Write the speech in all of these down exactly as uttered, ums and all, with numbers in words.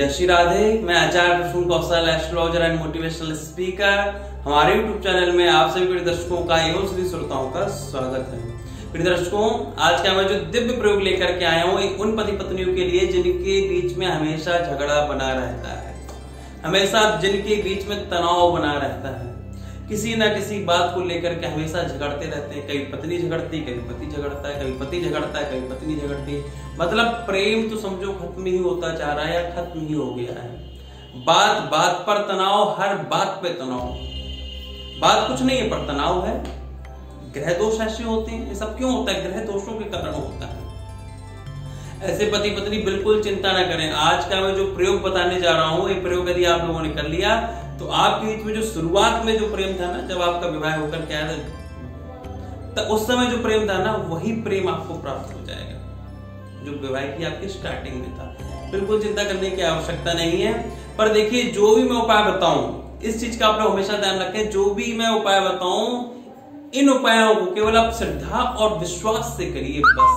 जय श्री राधे। मैं आचार्य Prasoon Kaushal, astrologer and motivational speaker. हमारे यूट्यूब चैनल में आप सभी प्रिय दर्शकों का एवं सभी श्रोताओं का स्वागत है। प्रिय दर्शकों, आज का मैं जो दिव्य प्रयोग लेकर के आया हूँ एक उन पति पत्नियों के लिए जिनके बीच में हमेशा झगड़ा बना रहता है, हमेशा जिनके बीच में तनाव बना रहता है, किसी ना किसी बात को लेकर के हमेशा झगड़ते रहते हैं। कभी पत्नी झगड़ती, कभी पति झगड़ता है, कभी पति झगड़ता है, कभी पत्नी झगड़ती है। मतलब प्रेम तो समझो खत्म ही होता जा रहा है या खत्म ही हो गया है। बात बात पर तनाव, हर बात पे तनाव। बात कुछ नहीं है पर तनाव है। ग्रह दोष ऐसे होते हैं। ये सब क्यों होता है? ग्रह दोषों के कारण होता है। ऐसे पति पत्नी बिल्कुल चिंता ना करें। आज का मैं जो प्रयोग बताने जा रहा हूं, ये प्रयोग यदि आप लोगों ने कर लिया तो आपके बीच में जो शुरुआत में जो प्रेम था ना, जब आपका विवाह होकर के आया था, तो उस समय जो प्रेम था ना, वही प्रेम आपको प्राप्त हो जाएगा जो विवाह की आपकी स्टार्टिंग में था। बिल्कुल चिंता करने की आवश्यकता नहीं है। पर देखिए, जो भी मैं उपाय बताऊं, इस चीज का आप लोग हमेशा ध्यान रखें। जो भी मैं उपाय बताऊं, इन उपायों को केवल आप श्रद्धा और विश्वास से करिए।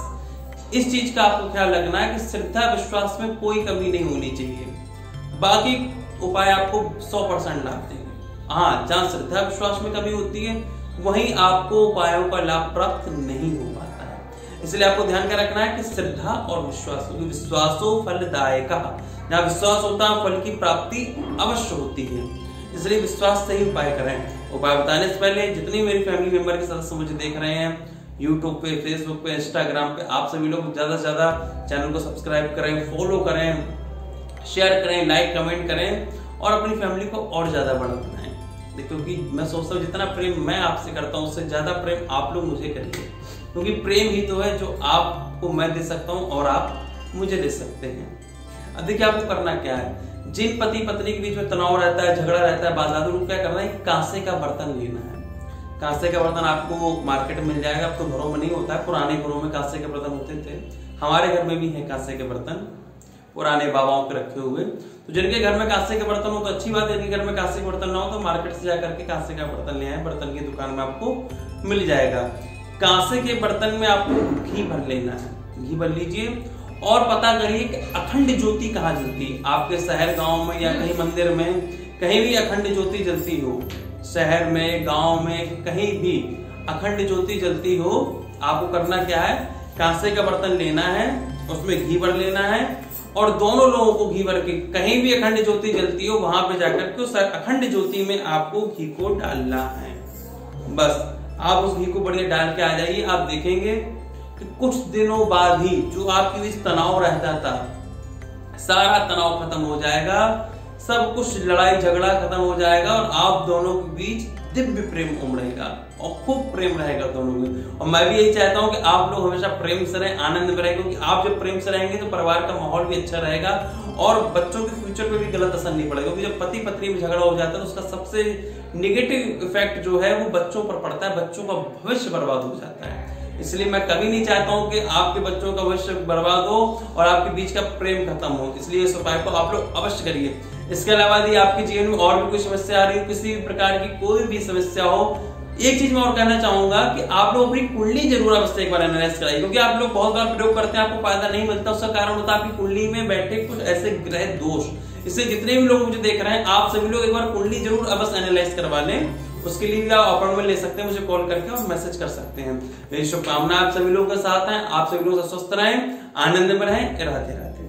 बस इस चीज का आपको ख्याल रखना है कि श्रद्धा विश्वास में कोई कमी नहीं होनी चाहिए। बाकी उपाय आपको सौ परसेंट लाभ देंगे। हाँ, जहां श्रद्धा विश्वास में कमी होती है वहीं आपको उपायों का लाभ प्राप्त नहीं हो पाता है। इसलिए आपको ध्यान क्या रखना है कि श्रद्धा और विश्वास, क्योंकि विश्वासो फलदायक, जहां विश्वास होता है फल की प्राप्ति अवश्य होती है। इसलिए विश्वास से ही उपाय करें। उपाय बताने से पहले जितनी मेरी फैमिली मेंबर के सदस्य मुझे देख रहे हैं यूट्यूब पे, फेसबुक पे, इंस्टाग्राम पे, आप सभी लोग ज्यादा से ज्यादा चैनल को सब्सक्राइब करें, फॉलो करें, शेयर करें, लाइक कमेंट करें और अपनी फैमिली को और ज्यादा बड़ा बनाएं। क्योंकि मैं सोचता हूँ जितना प्रेम मैं आपसे करता हूँ उससे ज्यादा प्रेम आप लोग मुझे करिए, क्योंकि प्रेम ही तो है जो आपको मैं दे सकता हूँ और आप मुझे दे सकते हैं। अब देखिए, आपको करना क्या है। जिन पति पत्नी के बीच में तनाव रहता है, झगड़ा रहता है, बात उनको क्या करना है, कांसे का बर्तन लेना है। कांसे का बर्तन आपको मार्केट में मिल जाएगा। अब तो घरों में नहीं होता है, पुराने घरों में कांसे के बर्तन होते थे। हमारे घर में भी है कांसे के बर्तन, पुराने बाबाओं के रखे हुए। तो जिनके घर में कांसे के बर्तन हो तो अच्छी बात है, जिनके घर में कांसे के बर्तन ना हो तो मार्केट से जाकर के कांसे का बर्तन ले आए। बर्तन की दुकान में आपको मिल जाएगा। कांसे के बर्तन में आपको घी भर लेना है। घी भर लीजिए और पता करिए कि अखंड ज्योति कहाँ जलती है। आपके शहर गांव में या कहीं मंदिर में कहीं भी अखंड ज्योति जलती हो, शहर में, गांव में, कहीं भी अखंड ज्योति जलती हो, आपको करना क्या है, कांसे का बर्तन लेना है, उसमें घी भर लेना है और दोनों लोगों को घी भर के कहीं भी अखंड ज्योति जलती हो वहां पे जाकर के उस अखंड ज्योति में आपको घी को डालना है। बस आप उस घी को बढ़िया डाल के आ जाइए। आप देखेंगे कि कुछ दिनों बाद ही जो आपके बीच तनाव रहता था, सारा तनाव खत्म हो जाएगा, सब कुछ लड़ाई झगड़ा खत्म हो जाएगा और आप दोनों के बीच दिव्य प्रेम उमड़ेगा और खूब प्रेम रहेगा दोनों में। और मैं भी यही चाहता हूं कि आप लोग हमेशा प्रेम से रहें, आनंद में रहें, क्योंकि आप जब प्रेम से रहेंगे तो परिवार का माहौल भी अच्छा रहेगा और बच्चों के फ्यूचर पे भी गलत असर नहीं पड़ेगा। क्योंकि जब पति पत्नी में झगड़ा हो जाता है तो उसका सबसे निगेटिव इफेक्ट जो है वो बच्चों पर पड़ता है, बच्चों का भविष्य बर्बाद हो जाता है। इसलिए मैं कभी नहीं चाहता हूं कि आपके बच्चों का भविष्य बर्बाद हो और आपके बीच का प्रेम खत्म हो। इसलिए इस उपाय को आप लोग अवश्य करिए। इसके अलावा यदि आपके जीवन में और भी कोई समस्या आ रही हो, किसी भी प्रकार की कोई भी समस्या हो, एक चीज मैं और कहना चाहूंगा कि आप लोग अपनी कुंडली जरूर अवश्य एक बार एनालाइज कराइए। क्योंकि आप लोग बहुत बार प्रयोग करते हैं, आपको फायदा नहीं मिलता। उसका कारण होता है आपकी कुंडली में बैठे कुछ ऐसे ग्रह दोष। इसलिए जितने भी लोग मुझे देख रहे हैं, आप सभी लोग एक बार कुंडली जरूर अवश्य एनालाइज करवा लें। उसके लिए भी आप अपॉइंटमेंट ले सकते हैं, मुझे कॉल करके और मैसेज कर सकते हैं। मेरी शुभकामना आप सभी लोगों के साथ है। आप सभी लोग स्वस्थ रहें, आनंद में रहें। राधे राधे।